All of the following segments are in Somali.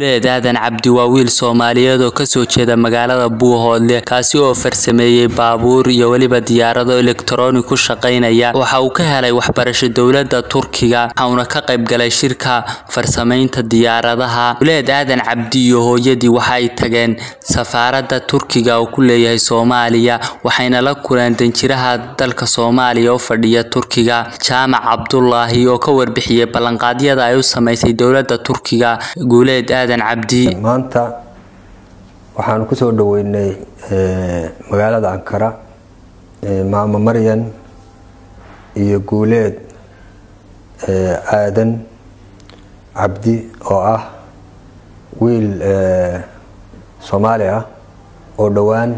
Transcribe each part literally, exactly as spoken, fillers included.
Aadan Cabdi waa wiil Soomaaliyeed oo ka soo jeeda magaalada Buuhoodle kaasi oo farsameeyay baabuur iyo waliba diyaarado elektaroonig ku shaqeynaya waxa uu ka helay waxbarasho dawladda Turkiga waxaana ka qayb galay shirka farsamaynta diyaaradaha. Aadan Cabdi iyo hooyadii waxay tageen safaaradda Turkiga oo ku leeyahay Soomaaliya waxayna la kulanteen danjiraha dalka Soomaaliya oo fadhiya Turkiga Jaamac Cabdullaahi oo ka warbixiyay ballanqaadyada ay u sameysay dawladda Turkiga. Guuleed Aadan Cabdi maanta waxaan ku soo dhaweynay magaalada Ankara maama Maryan iyo Guuleed Aadan Cabdi oo ah wiil Soomaali ah oo dhawaan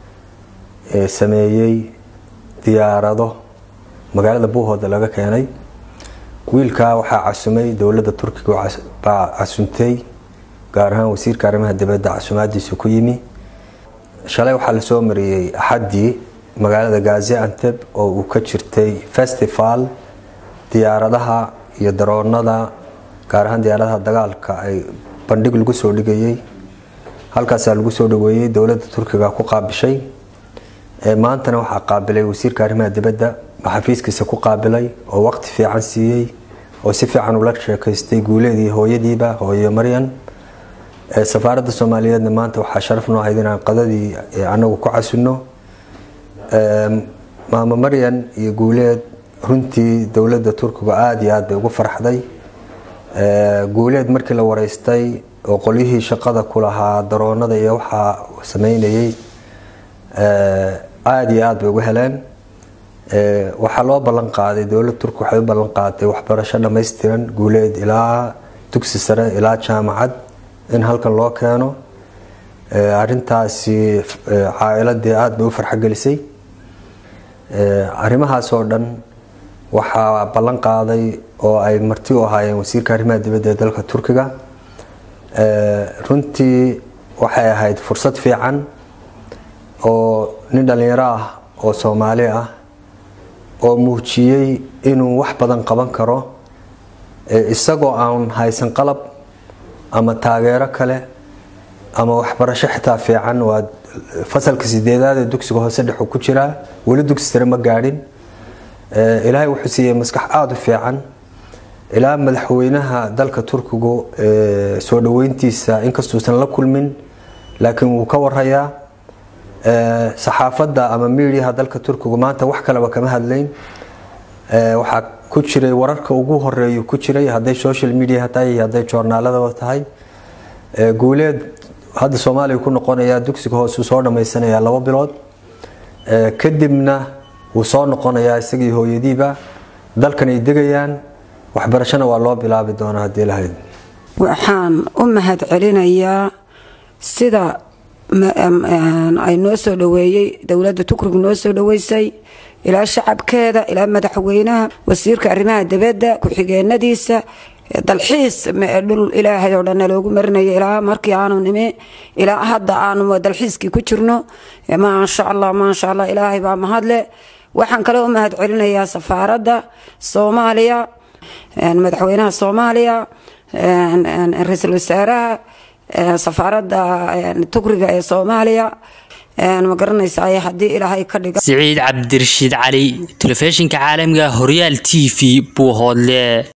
sameeyay diyaarado magaalada Buuhoodle laga keenay. wiilka waxa casumay dawladda Turkiga baa casuntay gaar ahaan wasiirka arrimaha dibadda casumaadiisu ku yimi. shalay waxa la soo mariyay axadii magaalada Gaziantep oo uu ka jirtay festival diyaaradaha iyo daroonada gaar ahaan diyaaradaha dagaalka ay bandhig lagu soo dhigayay. halkaas lagu soo dhaweeyay dawladda Turkiga ku qaabishay. ee maantana waxa qaabilay wasiirka arrimaha dibadda xafiiskiisa ku qaabilay oo waqti fiican siiyay oo si fiican ula sheekaystay Guuleedii hooyadiiba hooyo Maryan. ee safaaradda Soomaaliyeedna maanta waxa sharaf noo ahayd inaan qadadii anagu ku casuno. ee maama Maryan iyo Guuleed runtii dawladda Turkiga aad iyo aad bay ugu farxday. ee Guuleed markii la wareystay oo qolihii shaqada ku lahaa daroonada iyo waxa sameynayay ee aad iyo aad bay ugu heleen. ee waxa loo ballan qaaday dawladda Turkiga waxay u ballan qaaday waxbarasho dhameystiran Guuleed ilaa dugsi sare ilaa jaamacad in halkan loo keeno. ee arintaasi caa'iladii aad bay u farxad gelisay. ee arimahaas oo dhan waxa ballan qaaday oo ay marti u ahaayeen wasiirka arrimaha dibadda ee dalka Turkiga. ee runtii waxay ahayd fursad fiican oo nin dhalinyaro ah oo Soomaali ah oo muujiyay inuu wax badan qaban karo isagoo aan haysan qalab ama taageero kale ama waxbarasho xitaa fiican. waa fasalka sideedaad ee dugsiga hoose dhexe ku jira wali dugsi sare ma gaadhin. ee ilaahay wuxuu siiyay maskax aad u fiican ilaa madaxweynaha dalka Turkiga ee soo dhaweyntiisa inkastoo san la kulmin laakiin wuu ka warayaa. ee saxaafadda ama media dalka Turkiga maanta wax kale kama hadlayn. ee waxa ku jiray wararka ugu horeeyo ku jiray haday social media tahay haday joornaalada tahay. ee Guuleed hadda Soomaaliya ku noqonaya dugsiga hoose soo dhameysanaya laba bilood. ee kadibna uu soo noqonaya isagii hooyadiiba dalkan ay degayaan waxbarashana waa loo bilaabi doonaa hadii la hayd. waxaan u mahad celinayaa sida ay noo soo dhaweeyay dawladda Turkiga noo soo dhaweysay ilaa shacabkeeda ilaa madaxweynaha wasiirka arrimaha dibadda ku xigeenadiisa dalxiis dhul ilaahay oo dhan loogu marinayo ilaa markii aanu nime ilaa hadda aanu dalxiiskii ku jirno. ma sha Allah ma sha Allah ilaahay baa mahadle. waxaan kale u mahad celinayaa safaaradda Soomaaliya madaxweynaha Soomaaliya ra'iisul wasaaraha safaaradda Turkiga ee Soomaaliya ma garanaysaa hadii ilaahay ka dhigo. Saciid Cabdirashiid Cali telefishinka caalamiga Horyaal T V Buuhoodle.